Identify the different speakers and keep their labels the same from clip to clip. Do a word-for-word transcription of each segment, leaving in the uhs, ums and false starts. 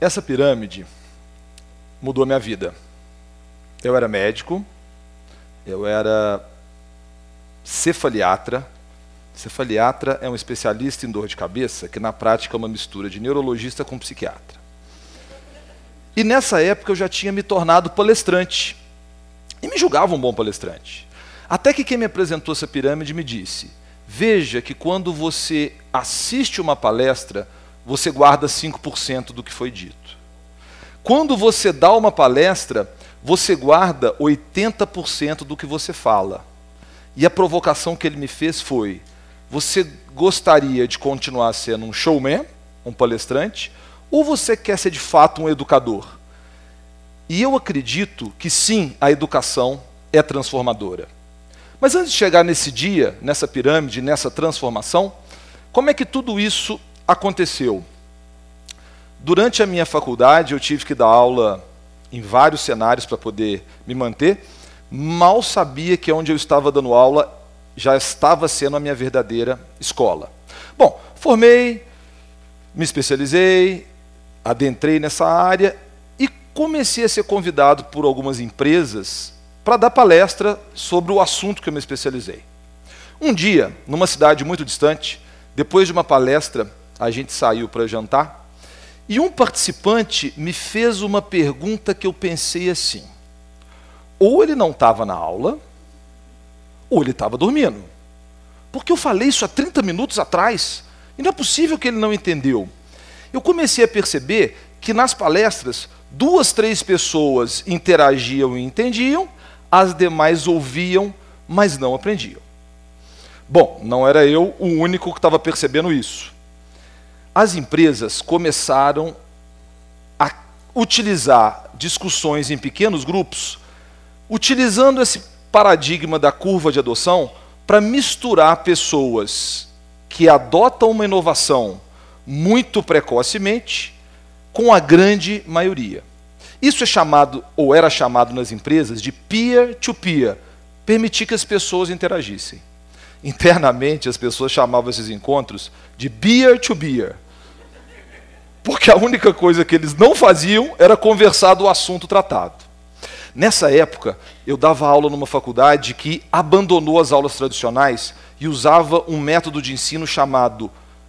Speaker 1: Essa pirâmide mudou minha vida. Eu era médico, eu era cefaliatra. Cefaliatra é um especialista em dor de cabeça que na prática é uma mistura de neurologista com psiquiatra. E nessa época eu já tinha me tornado palestrante. E me julgava um bom palestrante. Até que quem me apresentou essa pirâmide me disse: veja que quando você assiste uma palestra, você guarda cinco por cento do que foi dito. Quando você dá uma palestra, você guarda oitenta por cento do que você fala. E a provocação que ele me fez foi: você gostaria de continuar sendo um showman, um palestrante, ou você quer ser de fato um educador? E eu acredito que sim, a educação é transformadora. Mas antes de chegar nesse dia, nessa pirâmide, nessa transformação, como é que tudo isso aconteceu? Durante a minha faculdade, eu tive que dar aula em vários cenários para poder me manter. Mal sabia que onde eu estava dando aula já estava sendo a minha verdadeira escola. Bom, formei, me especializei, adentrei nessa área e comecei a ser convidado por algumas empresas para dar palestra sobre o assunto que eu me especializei. Um dia, numa cidade muito distante, depois de uma palestra, a gente saiu para jantar e um participante me fez uma pergunta que eu pensei assim: ou ele não estava na aula, ou ele estava dormindo. Porque eu falei isso há trinta minutos atrás, e não é possível que ele não entendeu. Eu comecei a perceber que nas palestras, duas, três pessoas interagiam e entendiam, as demais ouviam, mas não aprendiam. Bom, não era eu o único que estava percebendo isso. As empresas começaram a utilizar discussões em pequenos grupos, utilizando esse paradigma da curva de adoção para misturar pessoas que adotam uma inovação muito precocemente com a grande maioria. Isso é chamado, ou era chamado nas empresas, de peer-to-peer, permitir que as pessoas interagissem. Internamente, as pessoas chamavam esses encontros de beer-to-beer, porque a única coisa que eles não faziam era conversar do assunto tratado. Nessa época, eu dava aula numa faculdade que abandonou as aulas tradicionais e usava um método de ensino chamado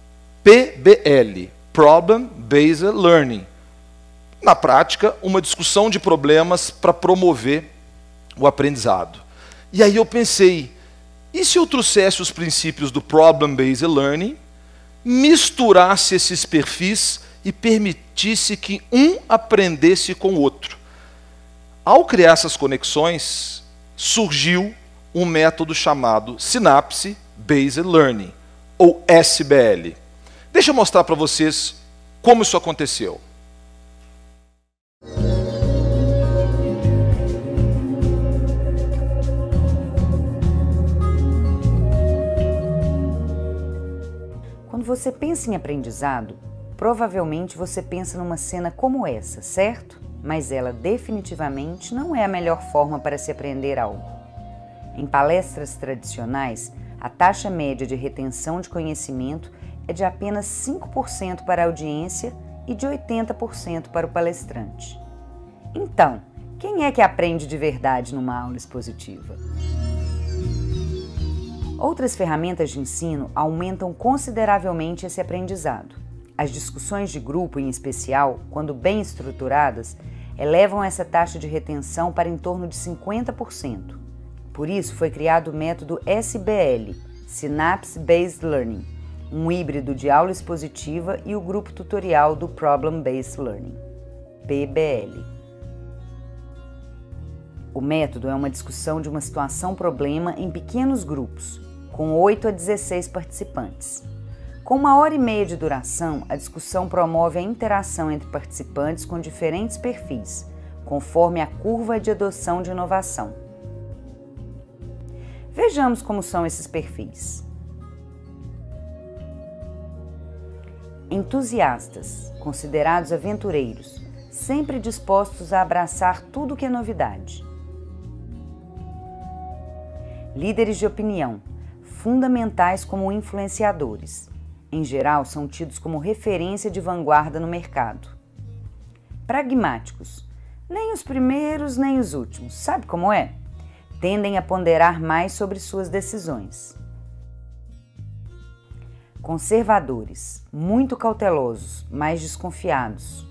Speaker 1: P B L, Problem Based Learning. Na prática, uma discussão de problemas para promover o aprendizado. E aí eu pensei, e se eu trouxesse os princípios do Problem Based Learning, misturasse esses perfis e permitisse que um aprendesse com o outro? Ao criar essas conexões, surgiu um método chamado Synapse Based Learning, ou S B L. Deixa eu mostrar para vocês como isso aconteceu.
Speaker 2: Quando você pensa em aprendizado, provavelmente você pensa numa cena como essa, certo? Mas ela definitivamente não é a melhor forma para se aprender algo. Em palestras tradicionais, a taxa média de retenção de conhecimento é de apenas cinco por cento para a audiência e de oitenta por cento para o palestrante. Então, quem é que aprende de verdade numa aula expositiva? Outras ferramentas de ensino aumentam consideravelmente esse aprendizado. As discussões de grupo, em especial, quando bem estruturadas, elevam essa taxa de retenção para em torno de cinquenta por cento. Por isso foi criado o método S B L, Synapse Based Learning, um híbrido de aula expositiva e o grupo tutorial do Problem Based Learning, P B L. O método é uma discussão de uma situação-problema em pequenos grupos, com oito a dezesseis participantes. Com uma hora e meia de duração, a discussão promove a interação entre participantes com diferentes perfis, conforme a curva de adoção de inovação. Vejamos como são esses perfis. Entusiastas, considerados aventureiros, sempre dispostos a abraçar tudo que é novidade. Líderes de opinião, fundamentais como influenciadores. Em geral, são tidos como referência de vanguarda no mercado. Pragmáticos. Nem os primeiros, nem os últimos. Sabe como é? Tendem a ponderar mais sobre suas decisões. Conservadores. Muito cautelosos, mais desconfiados.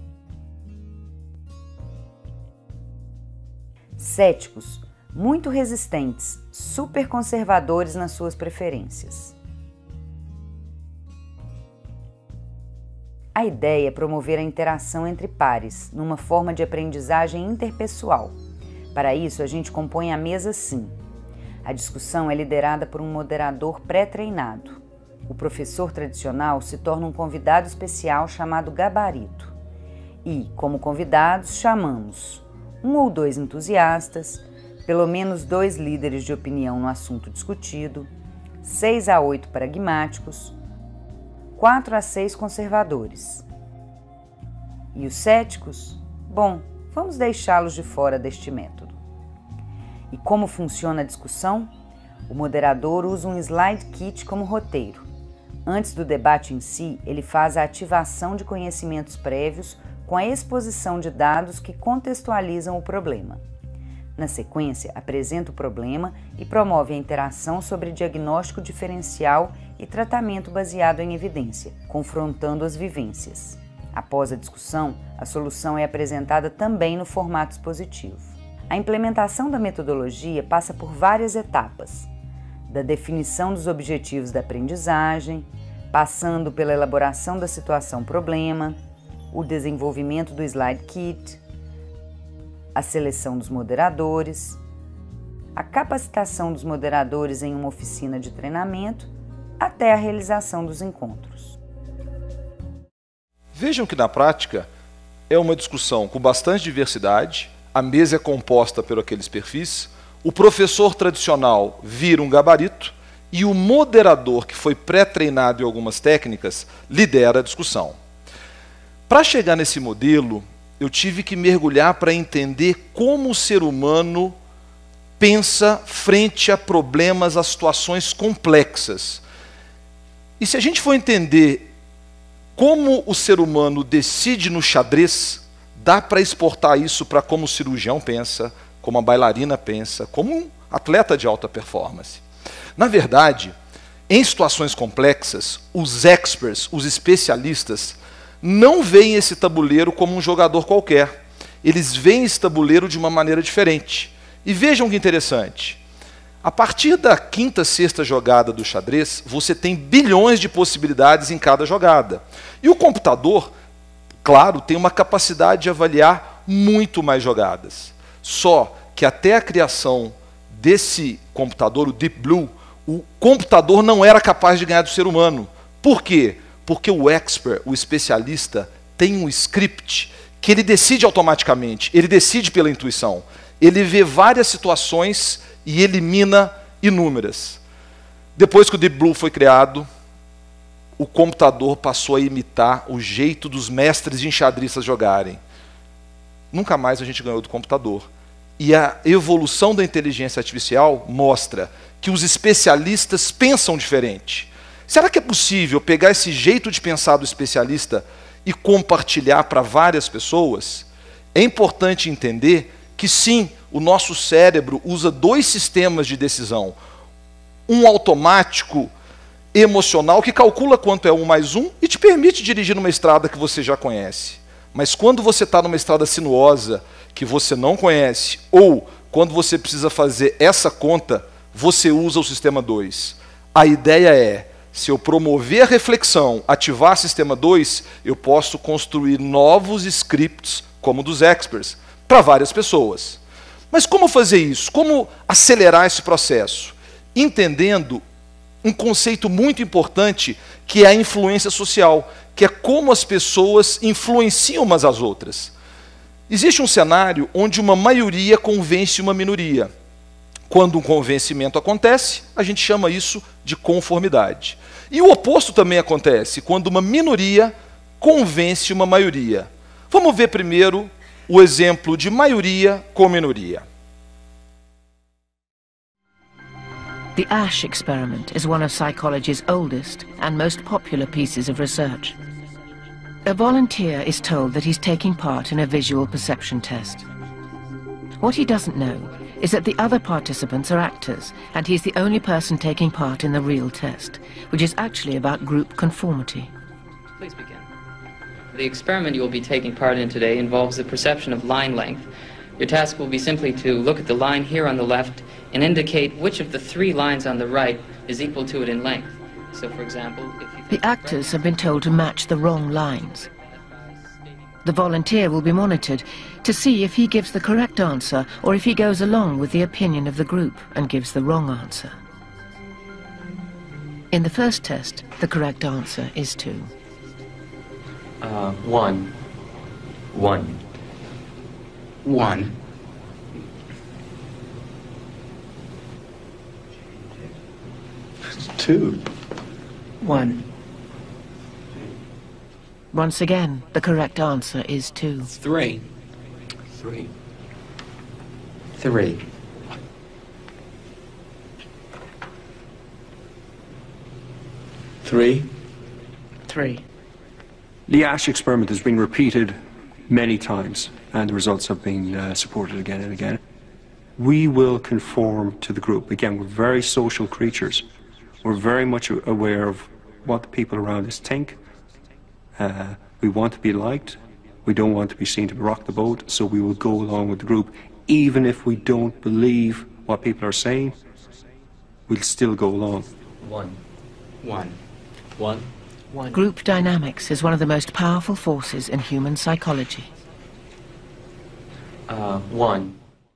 Speaker 2: Céticos. Muito resistentes, super conservadores nas suas preferências. A ideia é promover a interação entre pares, numa forma de aprendizagem interpessoal. Para isso, a gente compõe a mesa assim. A discussão é liderada por um moderador pré-treinado. O professor tradicional se torna um convidado especial chamado gabarito. E, como convidados, chamamos um ou dois entusiastas, pelo menos dois líderes de opinião no assunto discutido, seis a oito pragmáticos, quatro a seis conservadores. E os céticos? Bom, vamos deixá-los de fora deste método. E como funciona a discussão? O moderador usa um slide kit como roteiro. Antes do debate em si, ele faz a ativação de conhecimentos prévios com a exposição de dados que contextualizam o problema. Na sequência, apresenta o problema e promove a interação sobre diagnóstico diferencial e tratamento baseado em evidência, confrontando as vivências. Após a discussão, a solução é apresentada também no formato expositivo. A implementação da metodologia passa por várias etapas, da definição dos objetivos da aprendizagem, passando pela elaboração da situação-problema, o desenvolvimento do slide kit, a seleção dos moderadores, a capacitação dos moderadores em uma oficina de treinamento, até a realização dos encontros.
Speaker 1: Vejam que na prática é uma discussão com bastante diversidade, a mesa é composta por aqueles perfis, o professor tradicional vira um gabarito e o moderador, que foi pré-treinado em algumas técnicas, lidera a discussão. Para chegar nesse modelo, eu tive que mergulhar para entender como o ser humano pensa frente a problemas, a situações complexas. E se a gente for entender como o ser humano decide no xadrez, dá para exportar isso para como o cirurgião pensa, como a bailarina pensa, como um atleta de alta performance. Na verdade, em situações complexas, os experts, os especialistas, não veem esse tabuleiro como um jogador qualquer. Eles veem esse tabuleiro de uma maneira diferente. E vejam que interessante. A partir da quinta, sexta jogada do xadrez, você tem bilhões de possibilidades em cada jogada. E o computador, claro, tem uma capacidade de avaliar muito mais jogadas. Só que até a criação desse computador, o Deep Blue, o computador não era capaz de ganhar do ser humano. Por quê? Porque o expert, o especialista, tem um script que ele decide automaticamente, ele decide pela intuição. Ele vê várias situações e elimina inúmeras. Depois que o Deep Blue foi criado, o computador passou a imitar o jeito dos mestres de enxadristas jogarem. Nunca mais a gente ganhou do computador. E a evolução da inteligência artificial mostra que os especialistas pensam diferente. Será que é possível pegar esse jeito de pensar do especialista e compartilhar para várias pessoas? É importante entender que sim, o nosso cérebro usa dois sistemas de decisão. Um automático emocional que calcula quanto é um mais um e te permite dirigir numa estrada que você já conhece. Mas quando você está numa estrada sinuosa que você não conhece, ou quando você precisa fazer essa conta, você usa o sistema dois. A ideia é, se eu promover a reflexão, ativar sistema dois, eu posso construir novos scripts, como dos experts, para várias pessoas. Mas como fazer isso? Como acelerar esse processo? Entendendo um conceito muito importante, que é a influência social, que é como as pessoas influenciam umas às outras. Existe um cenário onde uma maioria convence uma minoria. Quando um convencimento acontece, a gente chama isso de conformidade. E o oposto também acontece, quando uma minoria convence uma maioria. Vamos ver primeiro o exemplo de maioria com minoria.
Speaker 3: The Asch experiment is one of psychology's oldest and most popular pieces of research. A volunteer is told that he's taking part in a visual perception test. What he doesn't know is that the other participants are actors, and he's the only person taking part in the real test, which is actually about group conformity.
Speaker 4: Please begin. The experiment you will be taking part in today involves the perception of line length. Your task will be simply to look at the line here on the left and indicate which of the three lines on the right is equal to it in length. So, for example, if you...
Speaker 3: The actors have been told to match the wrong lines. The volunteer will be monitored to see if he gives the correct answer or if he goes along with the opinion of the group and gives the wrong answer. In the first test, the correct answer is two.
Speaker 4: Uh, one. One.
Speaker 5: One.
Speaker 6: Two.
Speaker 5: One.
Speaker 3: Once again, the correct answer is two.
Speaker 5: Three.
Speaker 4: Three.
Speaker 5: Three.
Speaker 6: Three.
Speaker 3: Three.
Speaker 6: The ASH experiment has been repeated many times, and the results have been uh, supported again and again. We will conform to the group. Again, we're very social creatures. We're very much aware of what the people around us think. Uh, we want to be liked. We don't want to be seen to rock the boat, so we will go along with the group. Even if we don't believe what people are saying, we'll still go along.
Speaker 4: One.
Speaker 5: One.
Speaker 4: One.
Speaker 5: One.
Speaker 3: Group dynamics is one of the most powerful forces in human psychology.
Speaker 4: Uh, one.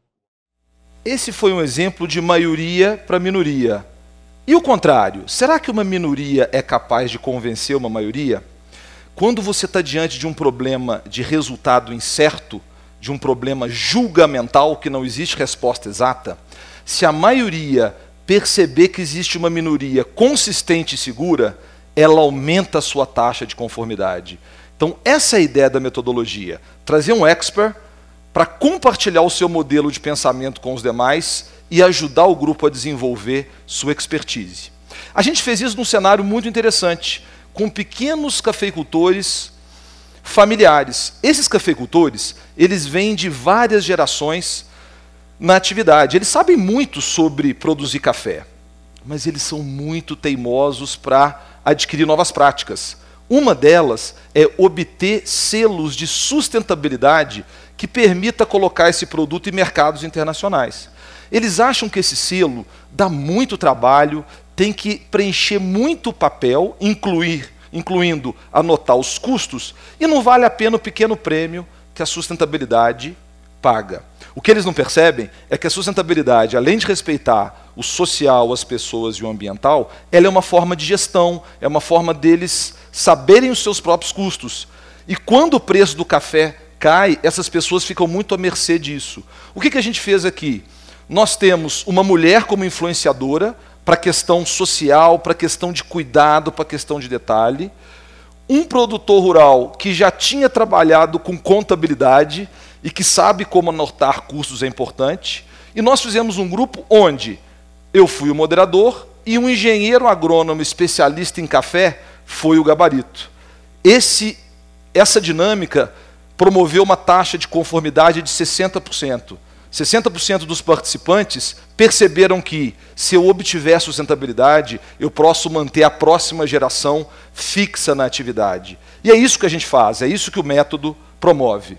Speaker 1: Esse foi um exemplo de maioria para minoria. E o contrário, será que uma minoria é capaz de convencer uma maioria? Quando você está diante de um problema de resultado incerto, de um problema julgamental que não existe resposta exata, se a maioria perceber que existe uma minoria consistente e segura, ela aumenta a sua taxa de conformidade. Então essa é a ideia da metodologia, trazer um expert para compartilhar o seu modelo de pensamento com os demais e ajudar o grupo a desenvolver sua expertise. A gente fez isso num cenário muito interessante, com pequenos cafeicultores familiares. Esses cafeicultores, eles vêm de várias gerações na atividade. Eles sabem muito sobre produzir café, mas eles são muito teimosos para adquirir novas práticas. Uma delas é obter selos de sustentabilidade que permita colocar esse produto em mercados internacionais. Eles acham que esse selo dá muito trabalho, tem que preencher muito papel, incluir, incluindo anotar os custos, e não vale a pena o pequeno prêmio que a sustentabilidade paga. O que eles não percebem é que a sustentabilidade, além de respeitar o social, as pessoas e o ambiental, ela é uma forma de gestão, é uma forma deles saberem os seus próprios custos. E quando o preço do café cai, essas pessoas ficam muito à mercê disso. O que que a gente fez aqui? Nós temos uma mulher como influenciadora para a questão social, para a questão de cuidado, para a questão de detalhe. Um produtor rural que já tinha trabalhado com contabilidade e que sabe como anotar custos é importante. E nós fizemos um grupo onde eu fui o moderador e um engenheiro agrônomo especialista em café foi o gabarito. Esse, essa dinâmica promoveu uma taxa de conformidade de sessenta por cento. sessenta por cento dos participantes perceberam que, se eu obtiver sustentabilidade, eu posso manter a próxima geração fixa na atividade. E é isso que a gente faz, é isso que o método promove.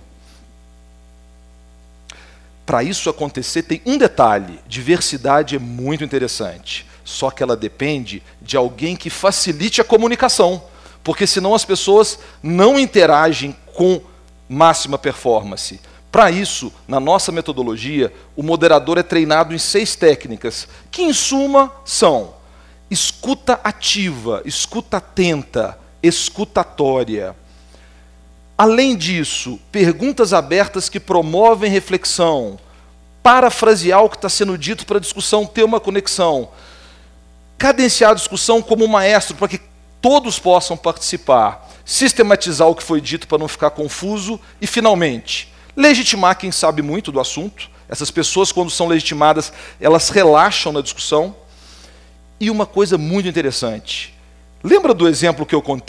Speaker 1: Para isso acontecer, tem um detalhe: diversidade é muito interessante, só que ela depende de alguém que facilite a comunicação, porque senão as pessoas não interagem com máxima performance. Para isso, na nossa metodologia, o moderador é treinado em seis técnicas, que em suma são escuta ativa, escuta atenta, escutatória. Além disso, perguntas abertas que promovem reflexão, parafrasear o que está sendo dito para a discussão ter uma conexão, cadenciar a discussão como um maestro para que todos possam participar, sistematizar o que foi dito para não ficar confuso e, finalmente, legitimar quem sabe muito do assunto. Essas pessoas, quando são legitimadas, elas relaxam na discussão. E uma coisa muito interessante. Lembra do exemplo que eu contei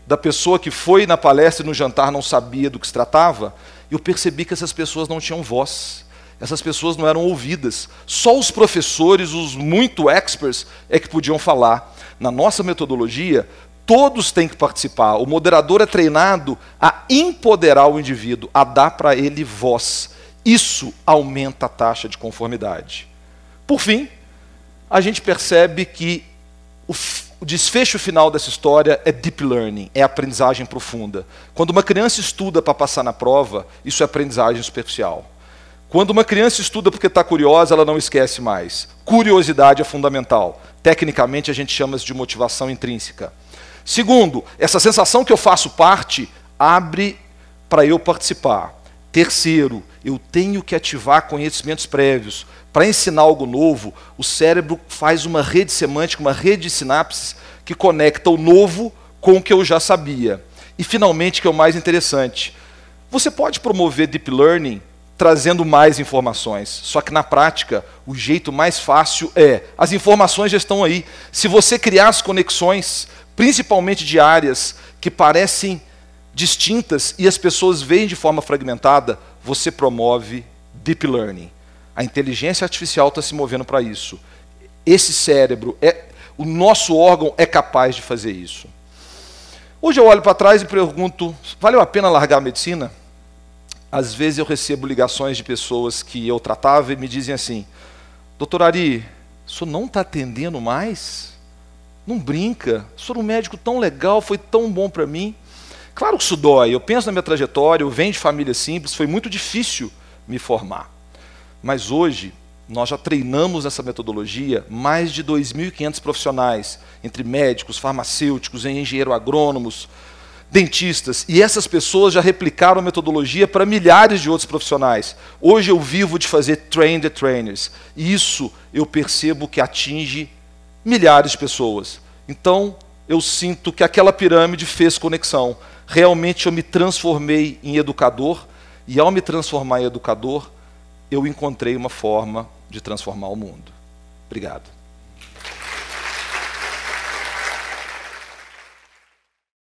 Speaker 1: da pessoa que foi na palestra e no jantar não sabia do que se tratava, eu percebi que essas pessoas não tinham voz. Essas pessoas não eram ouvidas. Só os professores, os muito experts, é que podiam falar. Na nossa metodologia, todos têm que participar. O moderador é treinado a empoderar o indivíduo, a dar para ele voz. Isso aumenta a taxa de conformidade. Por fim, a gente percebe que o, o desfecho final dessa história é deep learning, é aprendizagem profunda. Quando uma criança estuda para passar na prova, isso é aprendizagem superficial. Quando uma criança estuda porque está curiosa, ela não esquece mais. Curiosidade é fundamental. Tecnicamente, a gente chama isso de motivação intrínseca. Segundo, essa sensação que eu faço parte abre para eu participar. Terceiro, eu tenho que ativar conhecimentos prévios. Para ensinar algo novo, o cérebro faz uma rede semântica, uma rede de sinapses que conecta o novo com o que eu já sabia. E, finalmente, que é o mais interessante, você pode promover deep learning trazendo mais informações. Só que, na prática, o jeito mais fácil é, as informações já estão aí. Se você criar as conexões, principalmente de áreas que parecem distintas e as pessoas veem de forma fragmentada, você promove deep learning. A inteligência artificial está se movendo para isso. Esse cérebro, é, o nosso órgão é capaz de fazer isso. Hoje eu olho para trás e pergunto, valeu a pena largar a medicina? Às vezes eu recebo ligações de pessoas que eu tratava e me dizem assim, doutor Ari, o senhor não está atendendo mais? Não brinca, o senhor é um médico tão legal, foi tão bom para mim. Claro que isso dói, eu penso na minha trajetória, eu venho de família simples, foi muito difícil me formar. Mas hoje, nós já treinamos essa metodologia mais de dois mil e quinhentos profissionais, entre médicos, farmacêuticos, engenheiros agrônomos, dentistas, e essas pessoas já replicaram a metodologia para milhares de outros profissionais. Hoje eu vivo de fazer train the trainers, e isso eu percebo que atinge milhares de pessoas. Então, eu sinto que aquela pirâmide fez conexão. Realmente eu me transformei em educador, e ao me transformar em educador, eu encontrei uma forma de transformar o mundo. Obrigado.